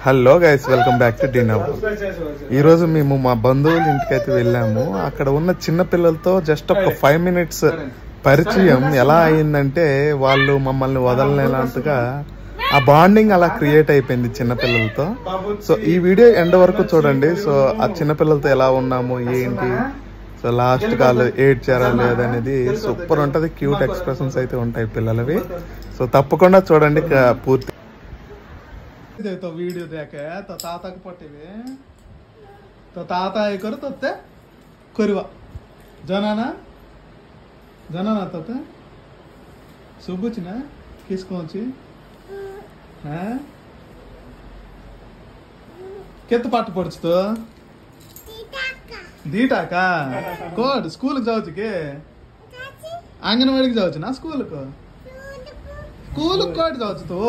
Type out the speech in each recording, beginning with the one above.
Hello guys, welcome back to dinner. ఈరోజు మేము మా బంధువుల ఇంటికి అయితే వెళ్ళాము. అక్కడ ఉన్న చిన్న పిల్లలతో జస్ట్ ఒక 5 minutes పరిచయం ఎలా అయిందంటే వాళ్ళు మమ్మల్ని వదలనేలాంటిగా ఆ బాండింగ్ అలా క్రియేట్ అయిపోయింది చిన్నపిల్లలతో. సో ఈ వీడియో ఎండ్ వరకు చూడండి. సో ఆ చిన్నపిల్లలతో ఎలా ఉన్నాము ఏంటి, సో లాస్ట్ కాల్ ఏడ్చారా లేదనేది సూపర్ ఉంటది. క్యూట్ ఎక్స్ప్రెషన్స్ అయితే ఉంటాయి పిల్లలవి. సో తప్పకుండా చూడండి పూర్తి तो वीडियो देखे तो ताता को पटेवे तो ताता ये करो तो ते करवा जनाना जनाना तो ते सुबुच ना किस कौन सी हैं कित पाठ पढ़छ तो दीटा का कोड स्कूल जाओ के आंगनवाड़ी जाओ ना स्कूल को कोड जाओ तो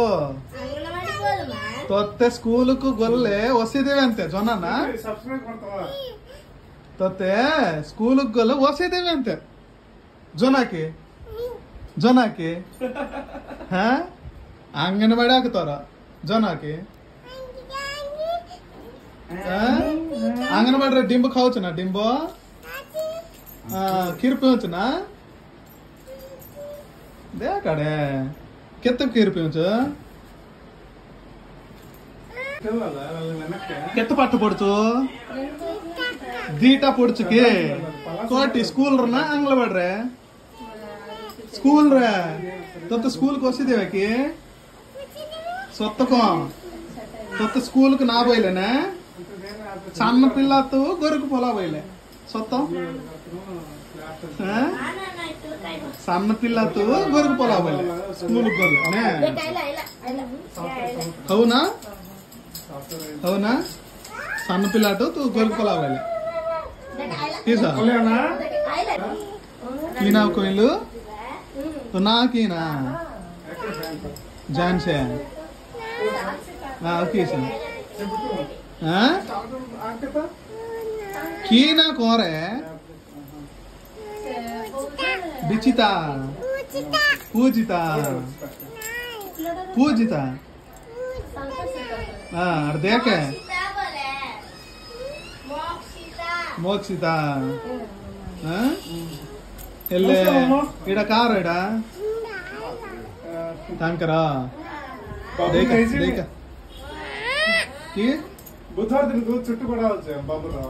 तोते स्कूल को गोल्ले वसीदेवे अंते जोनाना तोते स्कूल को गोल्ले वसीदेवे अंते जोना के हाँ आंगनवाड़ी आकतोरा जोना के आंगनवाड़ी डिंब खाओच ना डिंबो किरपे ना दे कड़े कितने किरपे केत पाठ पढ़चु दीटा पढ़चु के कोटी स्कूल ना आंगनवाड़ी रे स्कूल रे तो स्कूल को वसी देवे की सत्त को तो स्कूल को ना बोले ना सन्न पिल्ला तो गोरु पोला बोले सत्त सन्न पिल्ला तो गोरु पोला बोले स्कूल गोले అవునా అవునా సన్న పిల్లాటు తూ గొలుపులా వెళ్ళి తీసా ఈనా కోయిలు तो ना कीना जान से ओके सर हां कीना कोरे बिचिता पूजिता पूजिता हाँ देखे मोक्षिता हाँ एल्ले इड़ा कार इड़ा तांकरा देखा देखा की बुधवार दिन को छुट्टी पड़ा होचे बाबूरा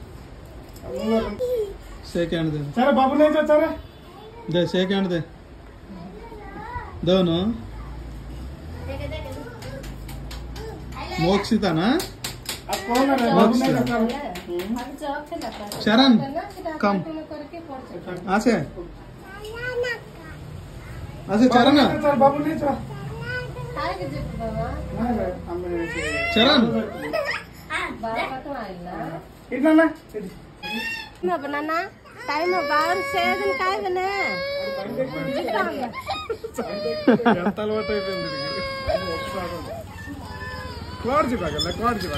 सेकंड दे चल बाबू नहीं जा चल दे सेकंड दे दोनों मोक्षिता ना शरण कम आसे आसे चरण चरण बनाना टाइम बाहर से दिन काय बने ఎంత అలవాటు అయిపోయింది क्वाड जी बागल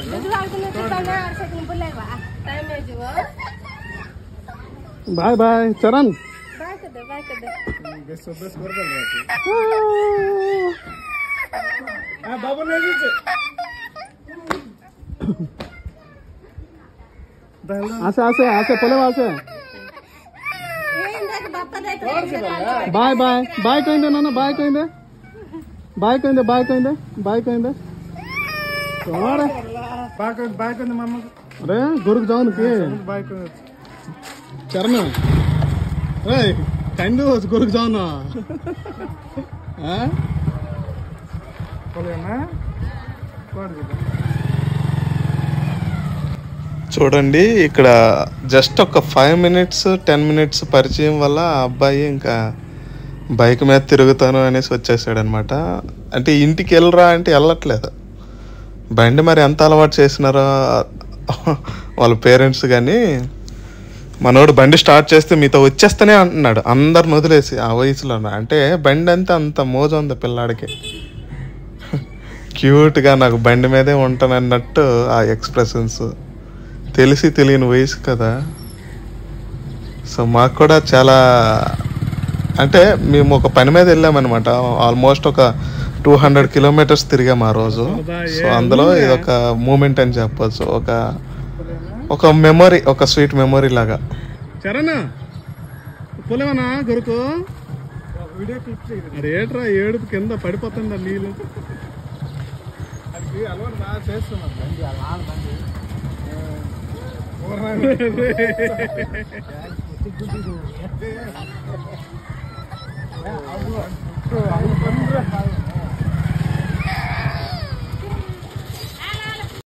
बाय बाय चरण बाय कर दे बेस कर दे हां बाबू ने जी आसे आसे आसे पले आसे बाय बाय बाय कहिंदे ना बाय कहिंदे बाय कहिंदे बाय कहिंदे बाय कहिंदे अरे गुरु जाओ के चरण कंडू गुरु जाओ ना చూడండి ఇక్కడ జస్ట్ ఒక 5 minutes 10 minutes పరిచయం వల్ల ఆ అబ్బాయి ఇంకా బైక్ మీద తిరుగుతాను అనేసి వచ్చేసాడు అనమాట. అంటే ఇంటికి వెళ్ళరా అంటే వెళ్ళట్లేదు. బండి మరి ఎంత అలవాటు చేసినారో వాళ్ళ పేరెంట్స్. కానీ మనోడు బండి స్టార్ట్ చేస్తే మీతో వచ్చేస్తూనే అంటున్నాడు అందరిని వదిలేసి ఆ వయసులో. అంటే బండి అంతే అంత మోజు ఉంది పిల్లాడికి. క్యూట్గా నాకు బండి మీదే ఉంటానన్నట్టు ఆ ఎక్స్ప్రెషన్స్. తెలిసి తెలియని వయసు కదా. సో మాకు కూడా చాలా అంటే మేము ఒక పని మీద వెళ్ళామన్నమాట. ఆల్మోస్ట్ ఒక 200 కిలోమీటర్స్ తిరిగాం ఆ రోజు. సో అందులో ఇది ఒక మూమెంట్ అని చెప్పొచ్చు, ఒక మెమొరీ, ఒక స్వీట్ మెమొరీ లాగా. చరణ్ పోలేమన్నా గురుకు రేట్రా ఏడుపు కింద పడిపోతుందా నీళ్ళు. చేస్తున్నాం